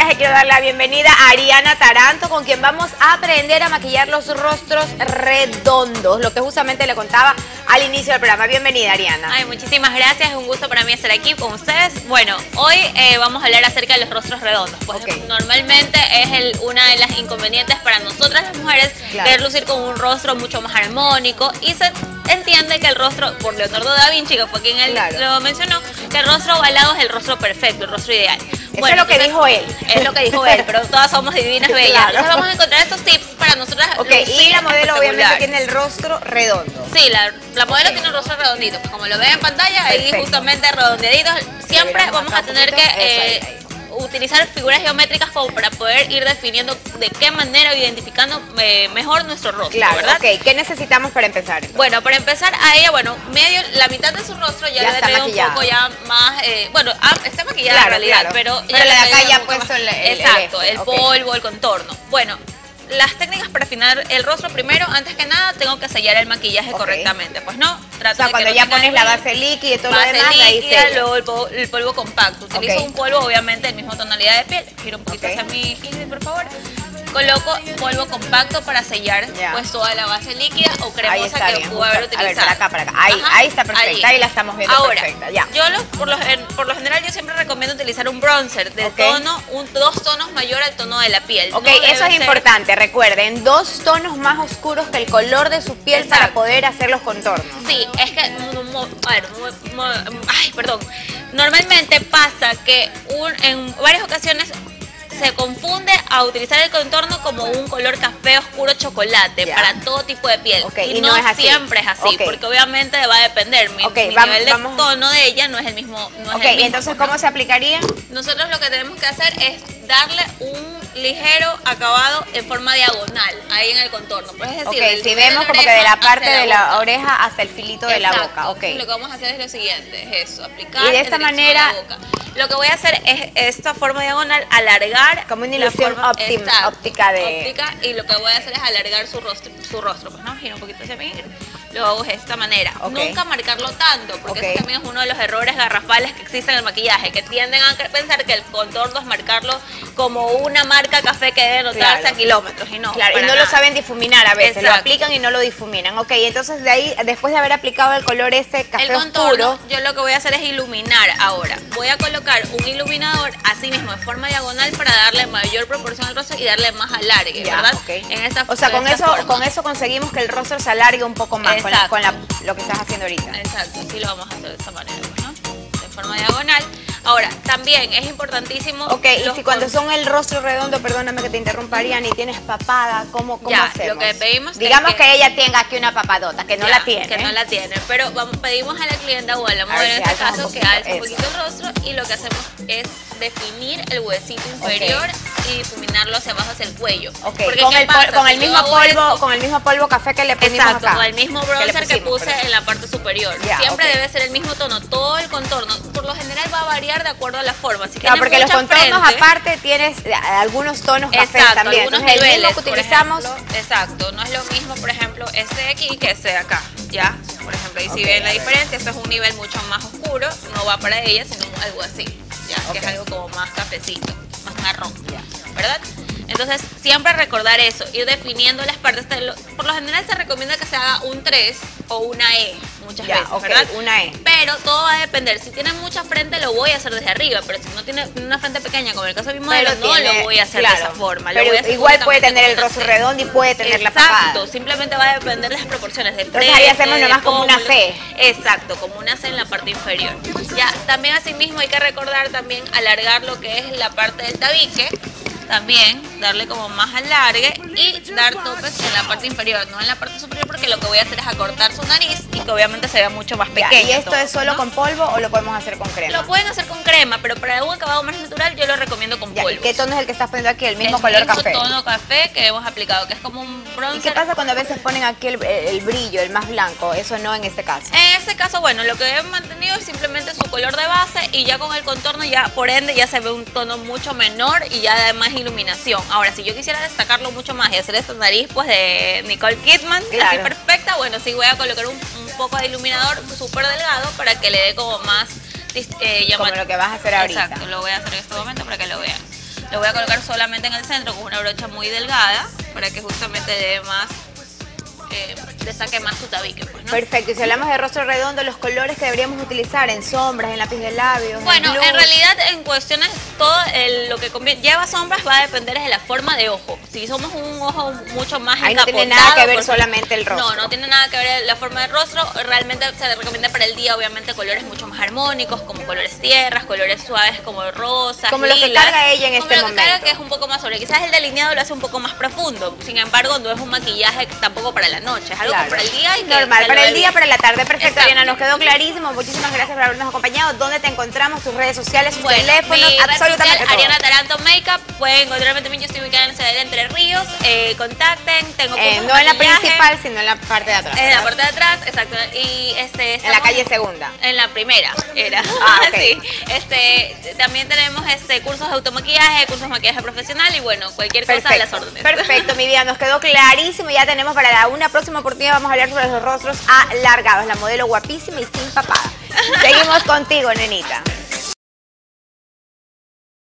maquillaje quiero dar la bienvenida a Ariana Taranto, con quien vamos a aprender a maquillar los rostros redondos, lo que justamente le contaba al inicio del programa. Bienvenida, Ariana. Ay, muchísimas gracias, es un gusto para mí estar aquí con ustedes. Bueno, hoy vamos a hablar acerca de los rostros redondos. Pues normalmente es una de las inconvenientes para nosotras las mujeres, querer lucir con un rostro mucho más armónico, y se entiende que el rostro, por Leonardo da Vinci, que fue quien él lo mencionó, que el rostro ovalado es el rostro perfecto, el rostro ideal. Eso es lo que dijo él. Es lo que dijo él, pero todas somos divinas, bellas. Entonces vamos a encontrar estos tips para nosotras. Y la modelo obviamente tiene el rostro redondo. Sí, la modelo tiene el rostro redondito, pues como lo ven en pantalla, ahí justamente redondeaditos. Siempre vamos a tener que utilizar figuras geométricas como para poder ir definiendo de qué manera, identificando mejor nuestro rostro, ¿verdad? ¿Qué necesitamos para empezar? Entonces? Bueno, para empezar, a ella, la mitad de su rostro ya le trae un poco ya más, está maquillada en realidad, pero la de acá ya ha puesto el polvo, el contorno. Bueno, las técnicas para afinar el rostro, primero, antes que nada, tengo que sellar el maquillaje correctamente. Pues no, trato de cuando ya pones la base líquida y todo lo demás, ahí luego el polvo compacto. Utilizo un polvo, obviamente, del mismo tonalidad de piel. Giro un poquito hacia mi Ingrid, por favor. Coloco polvo compacto para sellar pues toda la base líquida o cremosa que pudo haber utilizado. Para acá. Ahí está perfecta, ahí la estamos viendo. Ahora, perfecta. Ya. Yo por lo general yo siempre recomiendo utilizar un bronzer de tono, 2 tonos mayor al tono de la piel. Eso es importante, recuerden, 2 tonos más oscuros que el color de su piel para poder hacer los contornos. Sí, es que, normalmente pasa que en varias ocasiones se confunde a utilizar el contorno como un color café oscuro chocolate para todo tipo de piel. Y no siempre es así, porque obviamente va a depender. Mi nivel de tono de ella no es el mismo. ¿Y entonces cómo se aplicaría? Nosotros lo que tenemos que hacer es darle un ligero acabado en forma diagonal, ahí en el contorno. Pues es decir, si vemos como que de la parte de la oreja hasta el filito de la boca. Lo que vamos a hacer es lo siguiente, es eso, aplicar y de esta manera. Lo que voy a hacer es esta forma diagonal, alargar como una ilusión óptica y lo que voy a hacer es alargar su rostro, pues no, giro un poquito hacia mí. Lo hago de esta manera. Nunca marcarlo tanto, porque ese también es uno de los errores garrafales que existen en el maquillaje, que tienden a pensar que el contorno es marcarlo como una marca café que debe notarse a kilómetros, y no. Y no lo saben difuminar a veces, lo aplican y no lo difuminan. Entonces de ahí, después de haber aplicado el color café oscuro, yo lo que voy a hacer es iluminar ahora. Voy a colocar un iluminador así mismo de forma diagonal para darle mayor proporción al rostro y darle más alargue, ¿verdad? Con eso conseguimos que el rostro se alargue un poco más. Con lo que estás haciendo ahorita. Exacto, así lo vamos a hacer de esta manera, ¿no? De forma diagonal. Ahora, también es importantísimo. Y si cuando son el rostro redondo, perdóname que te interrumparía, ni tienes papada, ¿cómo hacemos? Lo que pedimos digamos que ella tenga aquí una papadota, que no la tiene. Que no la tiene, pero pedimos a la clienta o a la modelo en este caso que alce un poquito el rostro, y lo que hacemos es definir el huesito inferior y difuminarlo hacia abajo, hacia el cuello. Con el mismo polvo café que le pusimos acá. Con el mismo bronzer que puse en la parte superior. Siempre debe ser el mismo tono, todo el contorno. Por lo general va a variar de acuerdo a la forma. Porque los contornos aparte tienes algunos tonos café también. Algunos niveles, el mismo que utilizamos. Exacto, no es lo mismo, por ejemplo, este de aquí que este de acá. Ya, por ejemplo, ahí si ven la diferencia, esto es un nivel mucho más oscuro, no va para ella, sino algo así, que es algo como más cafecito, más marrón, ¿verdad? Entonces, siempre recordar eso, ir definiendo las partes. Por lo general se recomienda que se haga un 3 o una E muchas veces, ¿verdad? Una E. Pero todo va a depender. Si tiene mucha frente, lo voy a hacer desde arriba, pero si no tiene una frente pequeña, como en el caso de mi modelo, no lo voy a hacer de esa forma. Pero igual puede tener el rostro redondo y puede tener la papada. Exacto, simplemente va a depender de las proporciones del frente. Entonces ahí hacemos nomás como una C. Exacto, como una C en la parte inferior. Ya, también asimismo hay que recordar también alargar lo que es la parte del tabique. También darle como más alargue y dar topes en la parte inferior, no en la parte superior, porque lo que voy a hacer es acortar su nariz y que obviamente se vea mucho más pequeño. ¿Y esto es solo con polvo o lo podemos hacer con crema? Lo pueden hacer con crema, pero para un acabado más natural yo lo recomiendo con polvo. ¿Y qué tono es el que estás poniendo aquí? El mismo color café. El mismo tono café que hemos aplicado, que es como un bronzer. ¿Y qué pasa cuando a veces ponen aquí el brillo, el más blanco? Eso no en este caso. En este caso, bueno, lo que he mantenido es simplemente su color de base, y ya con el contorno ya, por ende, ya se ve un tono mucho menor y ya de más iluminación. Ahora, si yo quisiera destacarlo mucho más y hacer esta nariz pues de Nicole Kidman, así perfecta, bueno, sí voy a colocar un poco de iluminador súper delgado para que le dé como más como lo que vas a hacer ahorita. Exacto, lo voy a hacer en este momento para que lo vean. Lo voy a colocar solamente en el centro con una brocha muy delgada para que justamente dé más, destaque más su tabique, pues, ¿no? Perfecto, y si hablamos de rostro redondo, los colores que deberíamos utilizar en sombras, en lápiz de labios, bueno, en en realidad en cuestiones, todo lo que lleva sombras va a depender de la forma de ojo. Si somos un ojo mucho más ahí no encapotado, tiene nada que ver solamente el rostro. No tiene nada que ver la forma del rostro. Realmente se recomienda para el día, obviamente, colores mucho más armónicos, como colores tierras, colores suaves como rosas, como lo que lilas, carga ella en este como lo que momento. carga, que es un poco más sobre. Quizás el delineado lo hace un poco más profundo. Sin embargo, no es un maquillaje tampoco para la noche. Es algo Claro. para el día y que normal, se para lo el ve día, bien. para la tarde. Perfecto, Exacto. Ariana, nos quedó clarísimo. Muchísimas gracias por habernos acompañado. ¿Dónde te encontramos? Tus redes sociales, tus teléfonos, mi red absolutamente social, todo. Ariana Taranto Makeup. Pueden encontrarme también, yo estoy ubicada en la ciudad de Entre Ríos. Contacten, tengo cursos de No en la maquillaje. principal, sino en la parte de atrás. En la ¿verdad? parte de atrás, exacto. Y En la calle Segunda. En la primera era. Ah, ok. Sí. También tenemos cursos de automaquillaje, cursos de maquillaje profesional y bueno, cualquier cosa de las órdenes. Perfecto, mi vida, nos quedó clarísimo. Ya tenemos para una próxima oportunidad, vamos a hablar sobre los rostros alargados. La modelo guapísima y sin papada. Seguimos contigo, nenita.